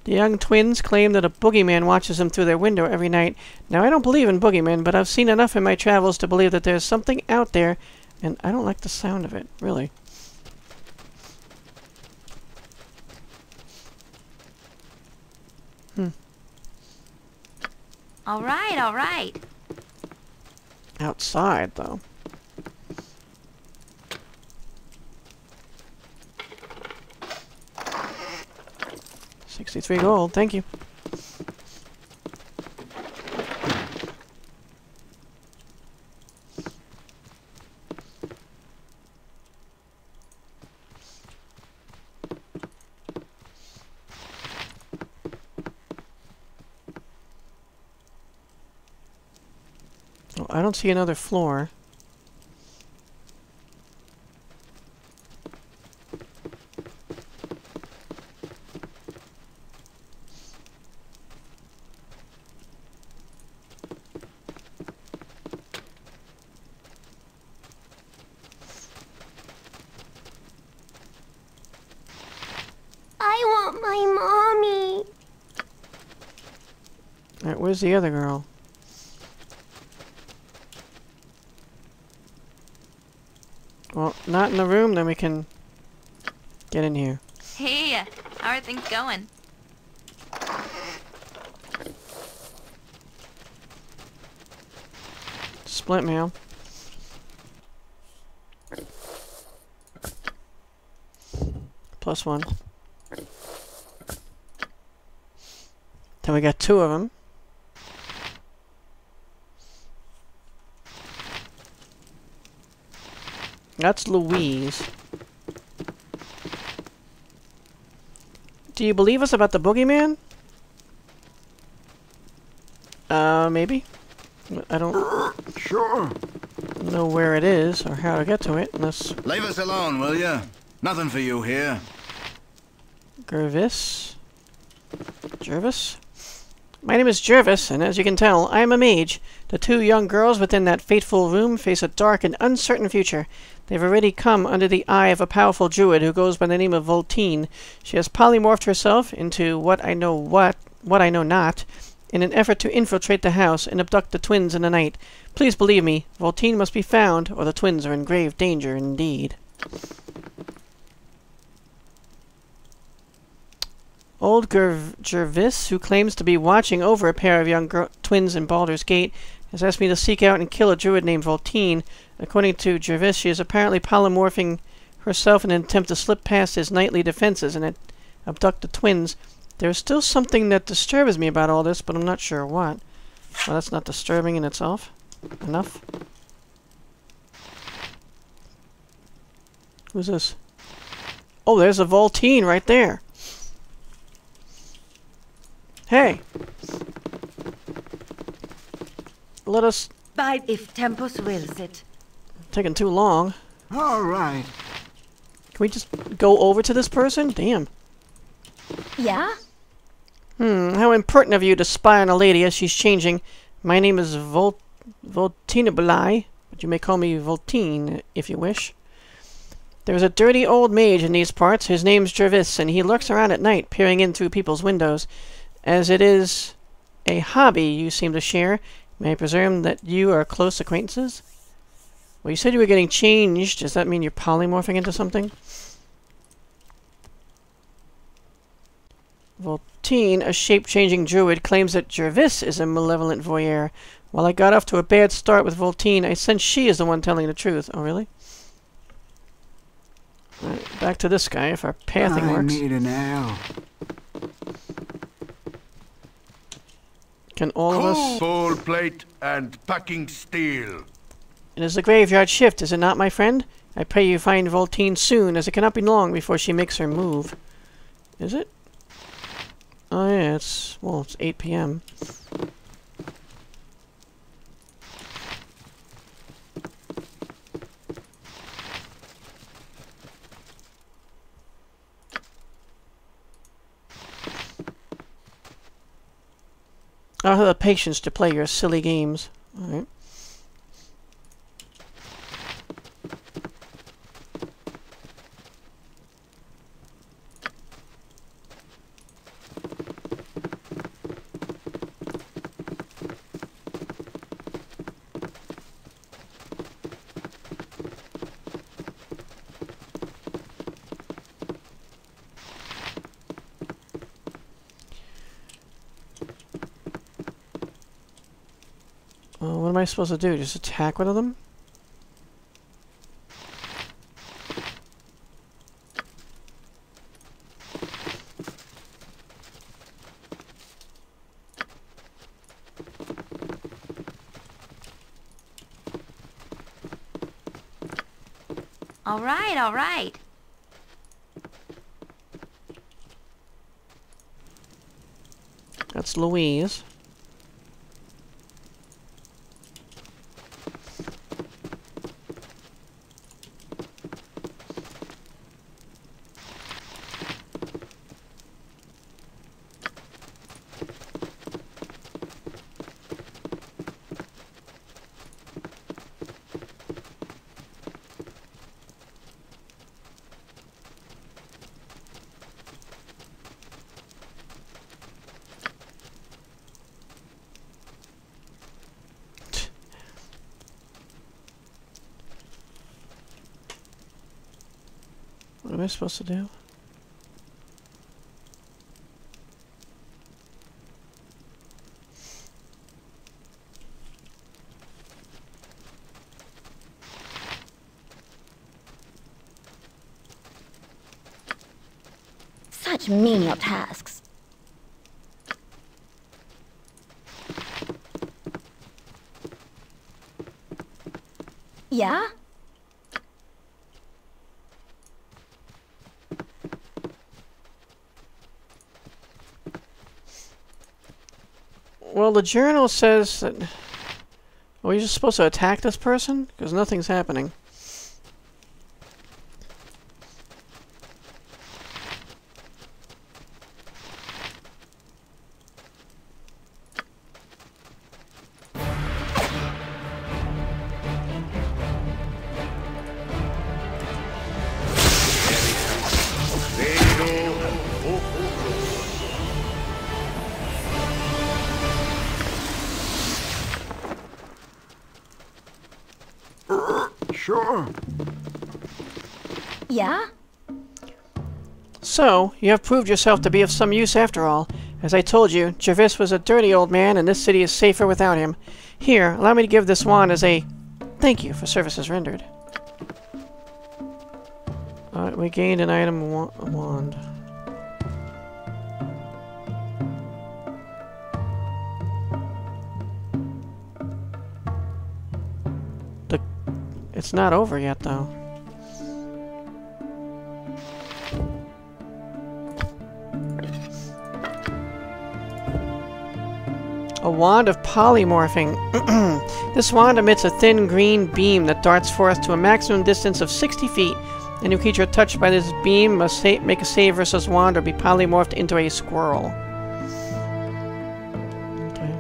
The young twins claim that a boogeyman watches them through their window every night. Now, I don't believe in boogeymen, but I've seen enough in my travels to believe that there's something out there, and I don't like the sound of it, really. All right, all right. Outside, though. $63 gold, thank you. Oh, I don't see another floor. I want my mommy. Alright, where's the other girl? Well, not in the room, then we can get in here. Hey, how are things going? Split mail. +1. Then we got 2 of them. That's Louise. Do you believe us about the boogeyman? Maybe. I don't Sure. know where it is or how to get to it unless... Leave us alone, will you? Nothing for you here. Gervis? Jervis? My name is Jervis, and as you can tell, I am a mage. The 2 young girls within that fateful room face a dark and uncertain future. They've already come under the eye of a powerful druid who goes by the name of Voltine. She has polymorphed herself into what I know not, in an effort to infiltrate the house and abduct the twins in the night. Please believe me, Voltine must be found, or the twins are in grave danger indeed. Old Gervis, who claims to be watching over a pair of young twins in Baldur's Gate, has asked me to seek out and kill a druid named Voltine. According to Gervis, she is apparently polymorphing herself in an attempt to slip past his nightly defenses and abduct the twins. There's still something that disturbs me about all this, but I'm not sure what. Well, that's not disturbing in itself. Enough. Who's this? Oh, there's a Voltine right there. Hey! Let us... Bide if Tempus wills it. Taking too long. All right. Can we just go over to this person? Damn. Yeah? How impertinent of you to spy on a lady as she's changing. My name is Voltinabli, but you may call me Voltine if you wish. There's a dirty old mage in these parts. His name's Jervis, and he lurks around at night, peering in through people's windows. As it is a hobby you seem to share, may I presume that you are close acquaintances? Well, you said you were getting changed. Does that mean you're polymorphing into something? Voltine, a shape-changing druid, claims that Jervis is a malevolent voyeur. While I got off to a bad start with Voltine, I sense she is the one telling the truth. Oh, really? Right, back to this guy, if our pathing works. I need an ale. Can all of us... Full plate and packing steel. It is the graveyard shift, is it not, my friend? I pray you find Voltine soon, as it cannot be long before she makes her move. Is it? Oh yeah, it's 8 p.m. I don't have the patience to play your silly games. Alright. Well, what am I supposed to do? Just attack one of them? All right, all right. That's Louise. What am I supposed to do? Such menial tasks. Yeah? Well, the journal says that... Well, you're just supposed to attack this person? Because nothing's happening. Sure. Yeah? So, you have proved yourself to be of some use after all. As I told you, Jervis was a dirty old man, and this city is safer without him. Here, allow me to give this wand as a thank you for services rendered. We gained an item wand. It's not over yet, though. A wand of polymorphing. This wand emits a thin green beam that darts forth to a maximum distance of 60 feet. Any creature touched by this beam must make a save versus wand or be polymorphed into a squirrel. Okay.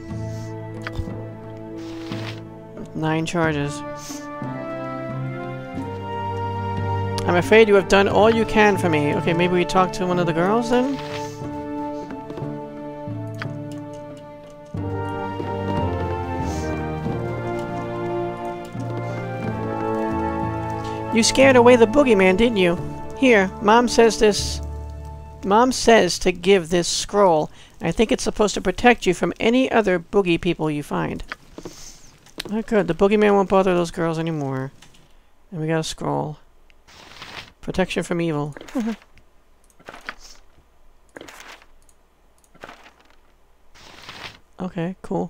9 charges. I'm afraid you have done all you can for me. Okay, maybe we talk to one of the girls then? You scared away the boogeyman, didn't you? Here, Mom says to give this scroll. I think it's supposed to protect you from any other boogie people you find. Oh, good. The boogeyman won't bother those girls anymore. And we got a scroll. Protection from evil. Okay, cool.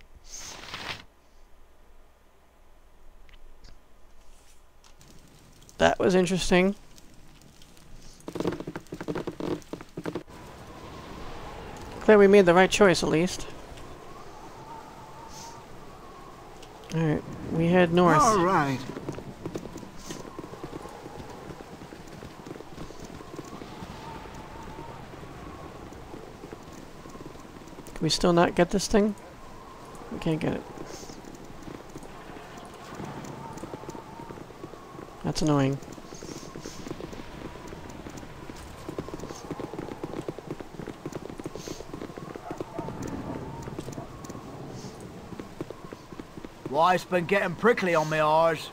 That was interesting. Glad we made the right choice, at least. Alright, we head north. All right. Can we still not get this thing? We can't get it. That's annoying. Life's been getting prickly on my eyes.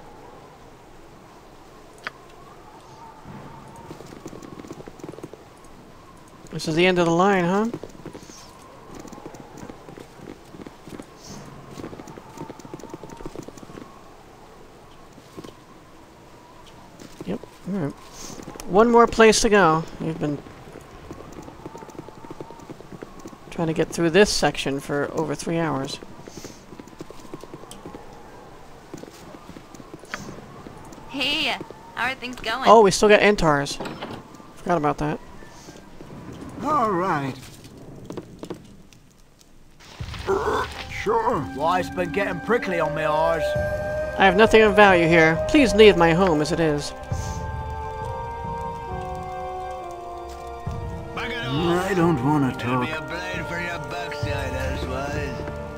This is the end of the line, huh? one more place to go. We've been trying to get through this section for over 3 hours. Hey, how are things going? Oh, we still got Entars. Forgot about that. All right. Sure. Life's been getting prickly on me eyes. I have nothing of value here. Please leave my home as it is. I don't want to talk. It'll be a blade for your backside, Elsewise.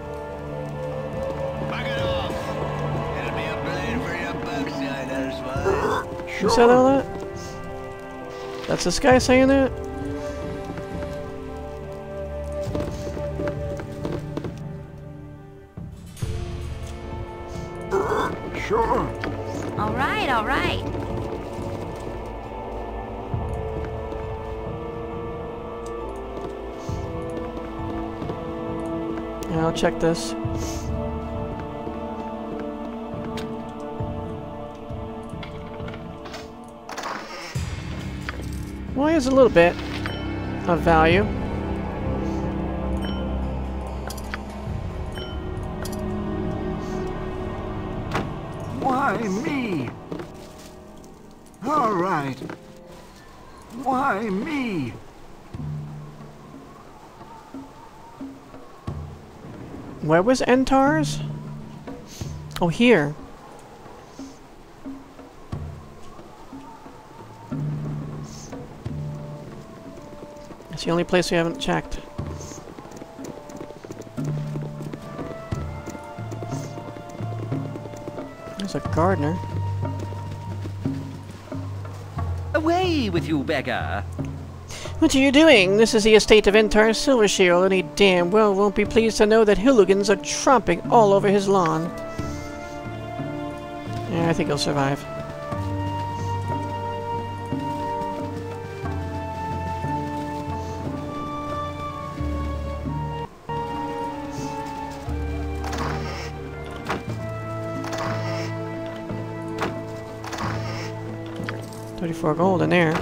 Back it off! It'll be a blade for your backside, Elsewise. Who said all that? That's this guy saying that? Sure. All right, all right. Yeah, I'll check this. Well, here's a little bit of value. Why me? All right. Why me? Where was Entar's? Oh, here. It's the only place we haven't checked. There's a gardener. Away with you, beggar! What are you doing? This is the estate of Entar Silvershield, and he damn well won't be pleased to know that hooligans are tromping all over his lawn. Yeah, I think he'll survive. $34 gold in there.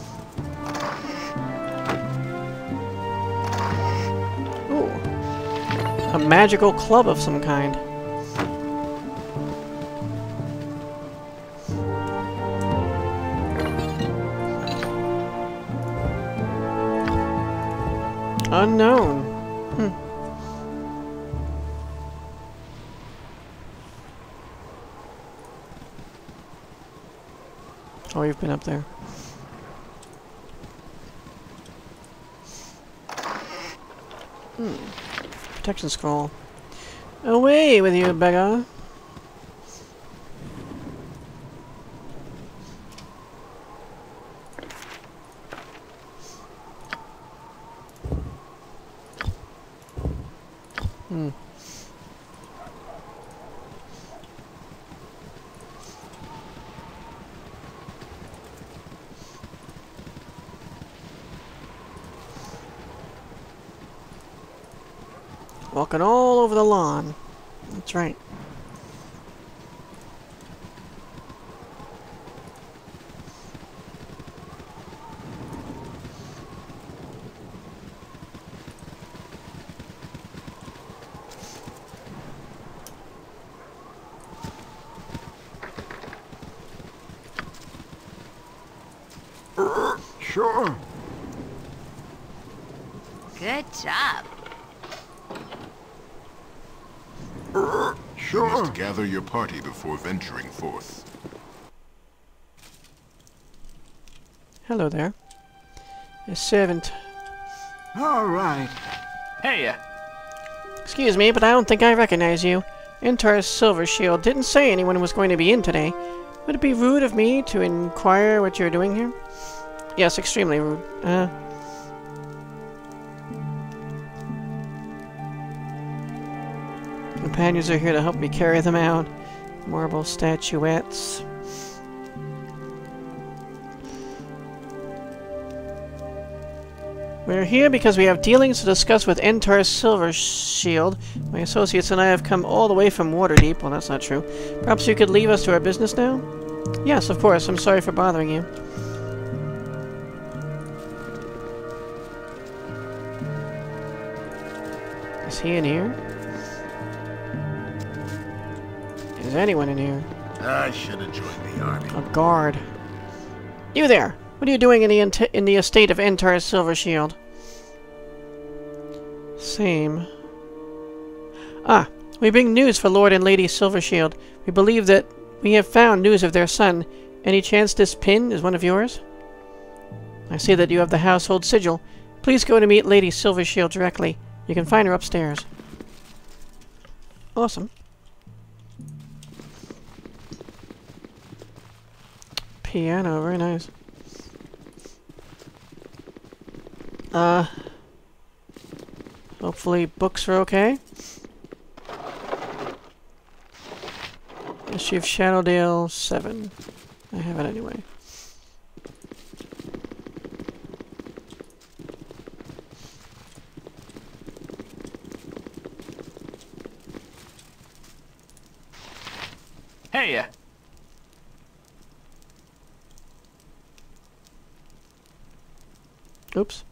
Ooh. A magical club of some kind. Unknown. Oh, you've been up there. Protection scroll. Away with you, beggar. Walking all over the lawn. That's right. Sure. Good job. Sure. You must gather your party before venturing forth. Hello there. A servant. All right. Hey, Excuse me, but I don't think I recognize you. Entar's Silvershield didn't say anyone was going to be in today. Would it be rude of me to inquire what you're doing here? Yes, extremely rude. Companions are here to help me carry them out. Marble statuettes. We're here because we have dealings to discuss with Entar Silvershield. My associates and I have come all the way from Waterdeep. Well, that's not true. Perhaps you could leave us to our business now? Yes, of course. I'm sorry for bothering you. Is he in here? Is anyone in here? I should have joined the army. A guard. You there! What are you doing in the estate of Entar Silvershield? Same. Ah, we bring news for Lord and Lady Silvershield. We believe that we have found news of their son. Any chance this pin is one of yours? I see that you have the household sigil. Please go to meet Lady Silvershield directly. You can find her upstairs. Awesome. Piano, very nice. Hopefully books are okay. History of Shadowdale 7. I have it anyway. Hey. Oops.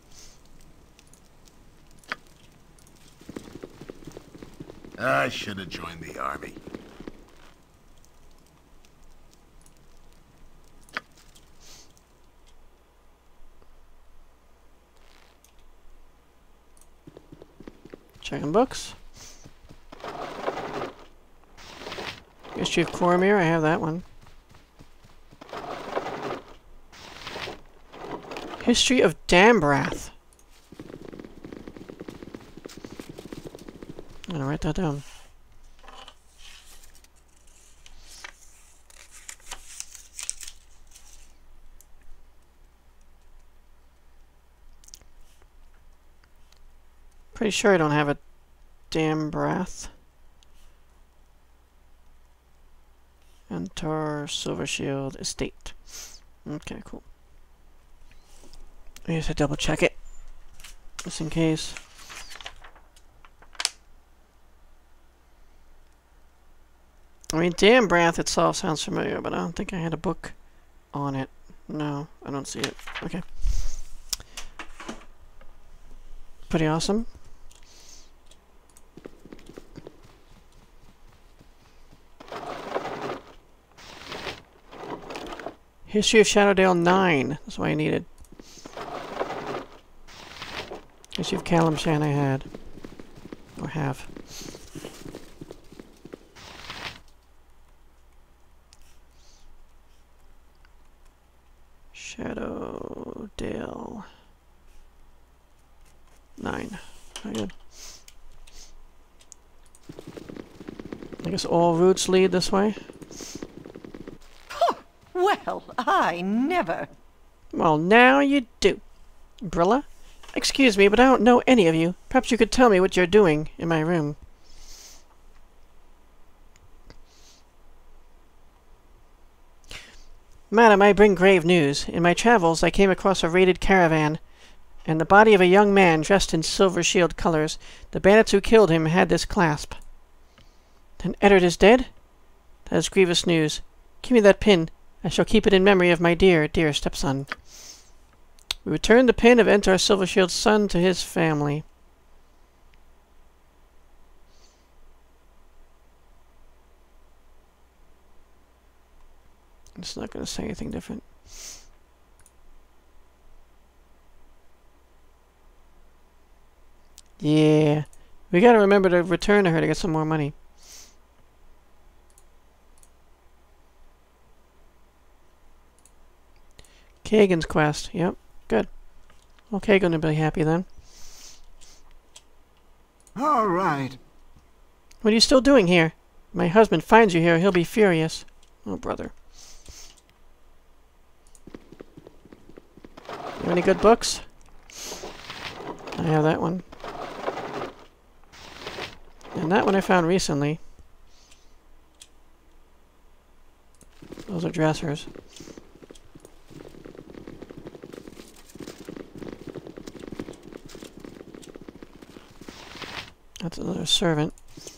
I should have joined the army. Checking books. History of Cormyr, I have that one. History of Dambrath. I'm gonna write that down. Pretty sure I don't have a Dambrath. Entar Silvershield Estate. Okay, cool. I just have to double check it, just in case. I mean, Dambrath itself sounds familiar, but I don't think I had a book on it. No, I don't see it. Okay. Pretty awesome. History of Shadowdale 9. That's what I needed. History of Calamshan I had. Or have. Shadowdale 9. Very good. I guess all routes lead this way. Well, I never. Well, now you do. Brilla? Excuse me, but I don't know any of you. Perhaps you could tell me what you're doing in my room. Madam, I bring grave news. In my travels, I came across a raided caravan, and the body of a young man dressed in Silvershield colors. The bandits who killed him had this clasp. Then Eddard is dead? That is grievous news. Give me that pin. I shall keep it in memory of my dear, dear stepson. We return the pin of Entar Silvershield's son to his family. It's not going to say anything different. Yeah. We got to remember to return to her to get some more money. Kagan's quest. Yep. Good. Okay, gonna be happy then. All right. What are you still doing here? My husband finds you here, he'll be furious. Oh, brother. You have any good books? I have that one. And that one I found recently. Those are dressers. That's another servant.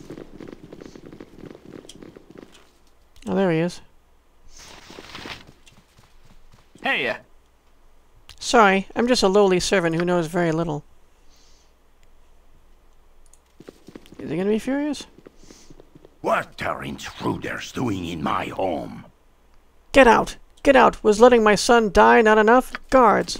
Oh, there he is. Hey. Sorry, I'm just a lowly servant who knows very little. Is he gonna be furious? What are intruders doing in my home? Get out! Get out! Was letting my son die not enough? Guards!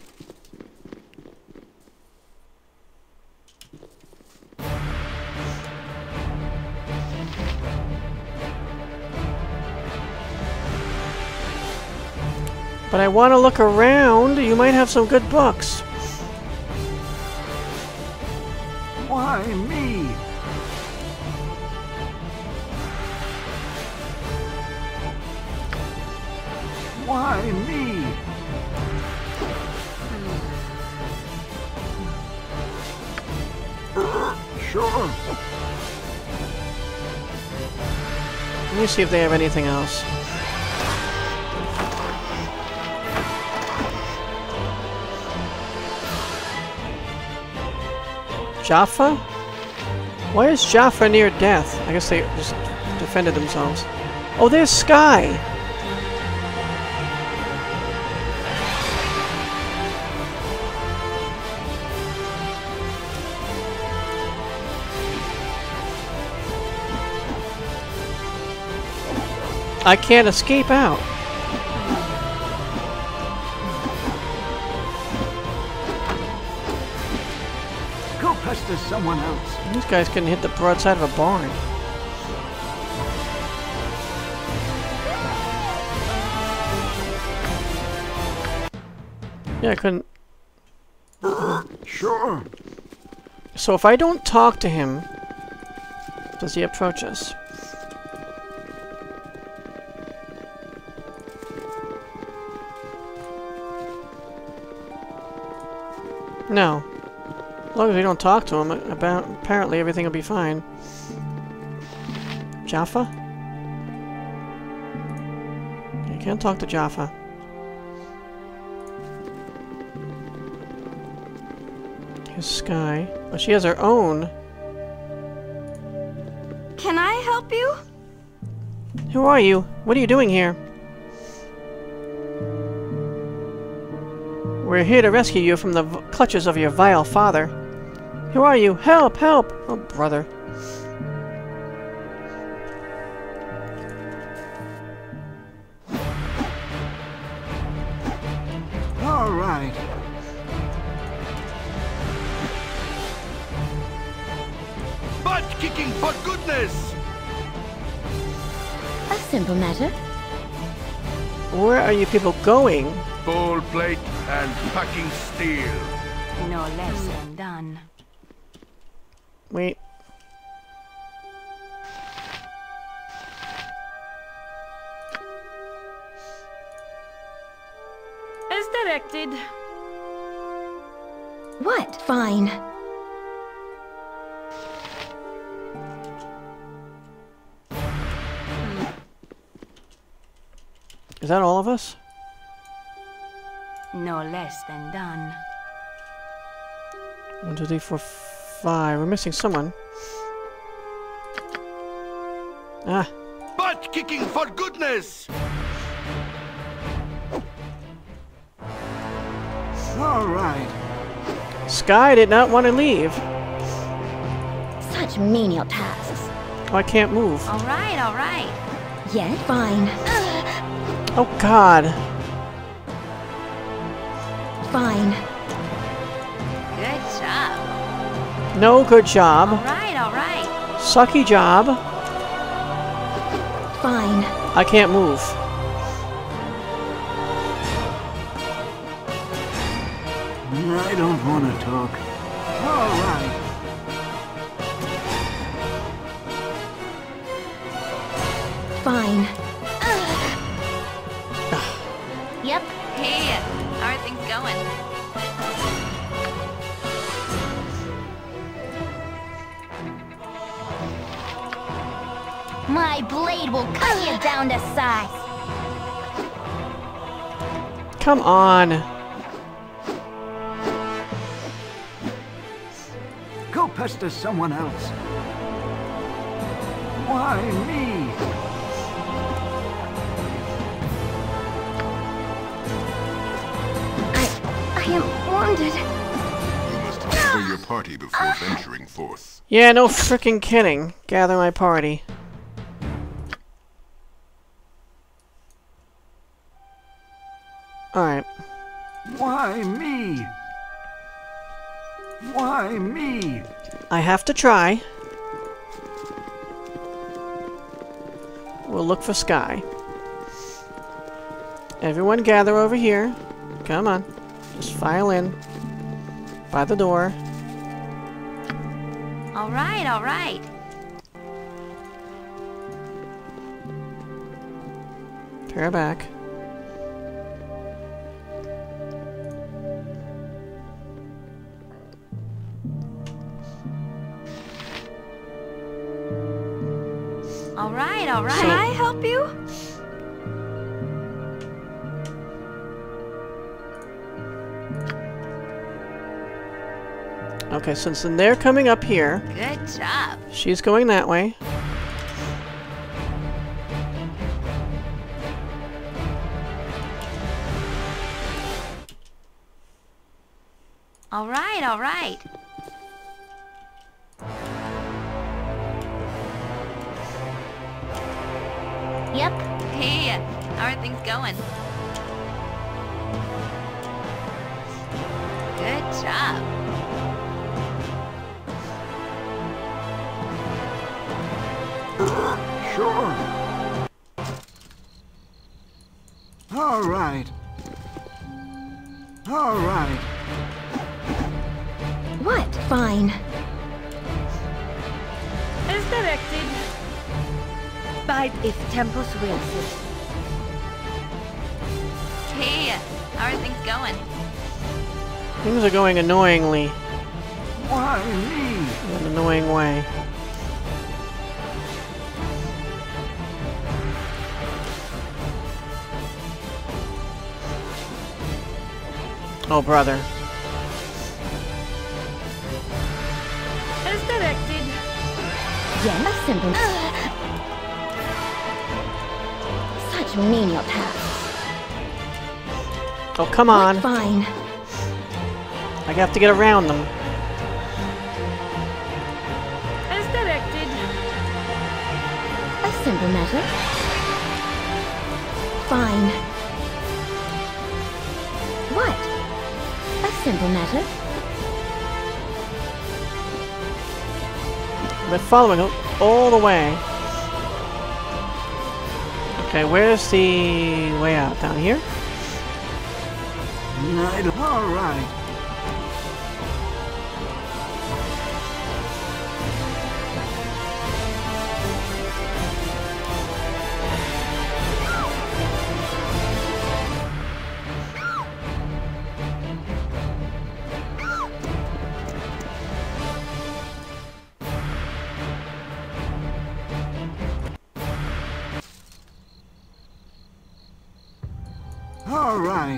But I want to look around. You might have some good books. Why me? Why me? Sure. Let me see if they have anything else. Jaffa? Why is Jaffa near death? I guess they just defended themselves. Oh, there's Sky! I can't escape out. Go pester someone else. These guys couldn't hit the broadside of a barn. Yeah, I couldn't. Sure. So if I don't talk to him, does he approach us? No. As long as we don't talk to him, apparently everything will be fine. Jaffa? You can't talk to Jaffa. Here's Sky. Oh, she has her own. Can I help you? Who are you? What are you doing here? We're here to rescue you from the clutches of your vile father. Who are you? Help! Help! Oh, brother. All right. Butt kicking for goodness! A simple matter. Where are you people going? Bowl plate and packing steel. No less than done. Wait. As directed. What? Fine. Is that all of us? No less than done. 1, 2, 3, 4, 5. We're missing someone. Ah. Butt kicking for goodness! All right. Sky did not want to leave. Such menial tasks. Oh, I can't move. All right, all right. Yes, fine. Oh, God. Fine. Good job. No good job. All right, all right. Sucky job. Fine. I can't move. I don't want to talk. All right. Fine. Yep. Hey, how are things going? My blade will cut you down to size. Come on. Go pester someone else. Why me? I am wounded. You must deliver your party before venturing forth. Yeah, no frickin' kidding. Gather my party. Alright. Why me? Why me? I have to try. We'll look for Sky. Everyone gather over here. Come on. Just file in. By the door. All right, all right. Pair back. All right, all right. So- Can I help you? Okay, since then they're coming up here. Good job. She's going that way. All right, all right. Yep. Hey, how are things going? Good job. Sure. All right. All right. What? Fine. As directed. Bide if tempus wills. Hey, how are things going? Things are going annoyingly. Why me? In an annoying way. Oh, brother. As directed. Yes, a simple. Such menial tasks. Oh, come on. Fine. I have to get around them. As directed. A simple matter. Fine. What? A simple matter. We're following all the way. Okay, where's the way out? Down here? All right. All right.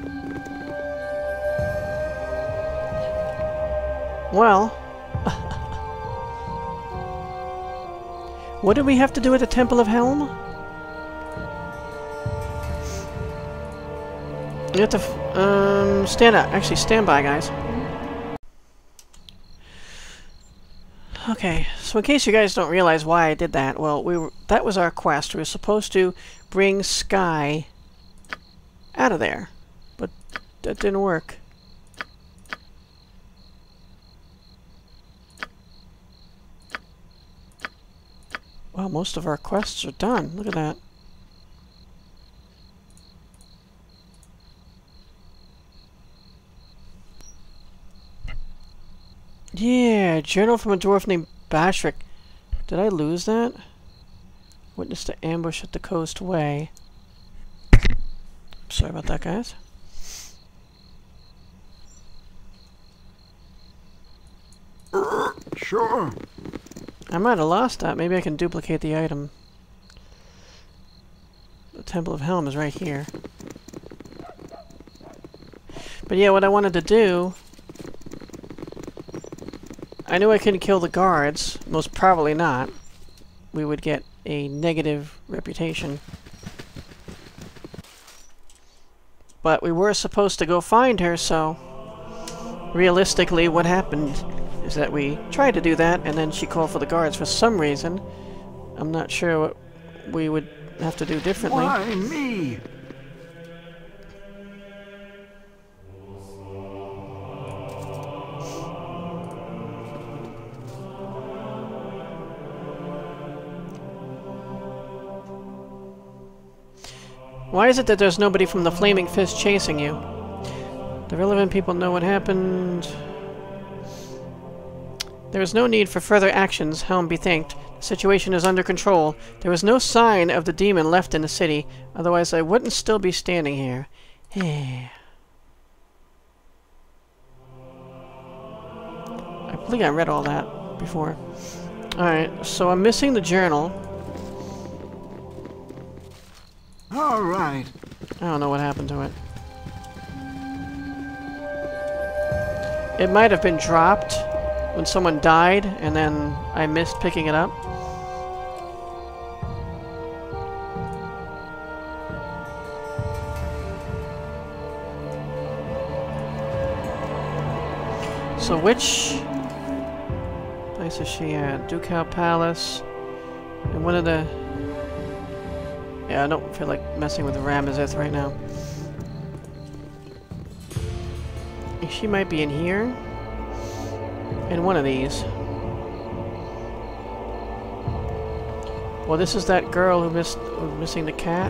Well. What do we have to do at the Temple of Helm? You have to, stand up. Actually, stand by, guys. Okay, so in case you guys don't realize why I did that, well, that was our quest. We were supposed to bring Sky out of there, but that didn't work. Well, most of our quests are done. Look at that. Yeah, journal from a dwarf named Bashrik. Did I lose that? Witnessed an ambush at the coast way. Sorry about that, guys. Sure. I might have lost that. Maybe I can duplicate the item. The Temple of Helm is right here. But yeah, what I wanted to do... I knew I couldn't kill the guards. Most probably not. We would get a negative reputation. But we were supposed to go find her, so... realistically, what happened is that we tried to do that, and then she called for the guards for some reason. I'm not sure what we would have to do differently. Why me? Why is it that there's nobody from the Flaming Fist chasing you? The relevant people know what happened. There is no need for further actions, Helm be thanked. The situation is under control. There is no sign of the demon left in the city, otherwise I wouldn't still be standing here. I believe I read all that before. Alright, so I'm missing the journal. All right. I don't know what happened to it. It might have been dropped when someone died, and then I missed picking it up. So which place is she at? Ducal Palace. And one of the... Yeah, I don't feel like messing with the Ramazith right now. She might be in here. In one of these. Well, this is that girl who was missing the cat.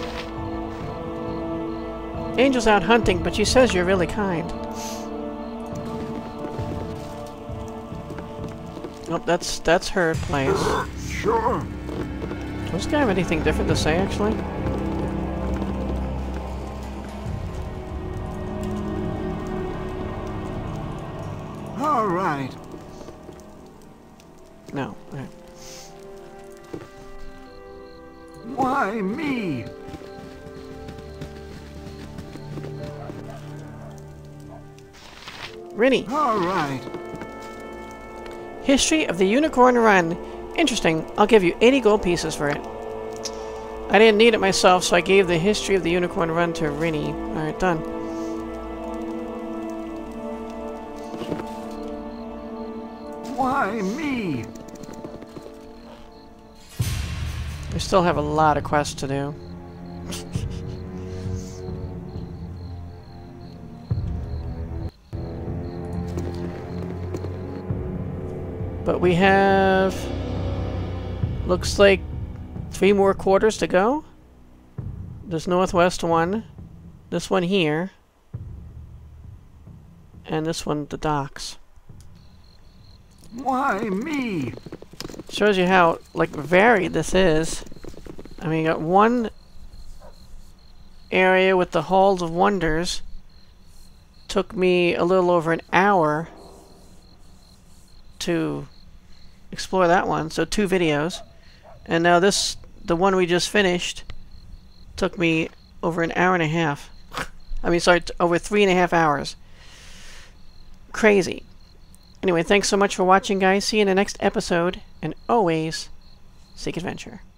Angel's out hunting, but she says you're really kind. Oh, that's her place. Sure. Does this guy have anything different to say, actually? All right. No. Okay. Why me? Rinny. All right. History of the Unicorn Run. Interesting. I'll give you 80 gold pieces for it. I didn't need it myself, so I gave the History of the Unicorn Run to Rinny. Alright, done. Why me? We still have a lot of quests to do. But we have... looks like 3 more quarters to go. This northwest one. This one here. And this one, the docks. Why me? Shows you how, like, varied this is. I mean, you got one area with the Halls of Wonders. Took me a little over an hour to explore that one, so 2 videos. And now this, the one we just finished, took me over an hour and a half. I mean, sorry, over 3.5 hours. Crazy. Anyway, thanks so much for watching, guys. See you in the next episode, and always seek adventure.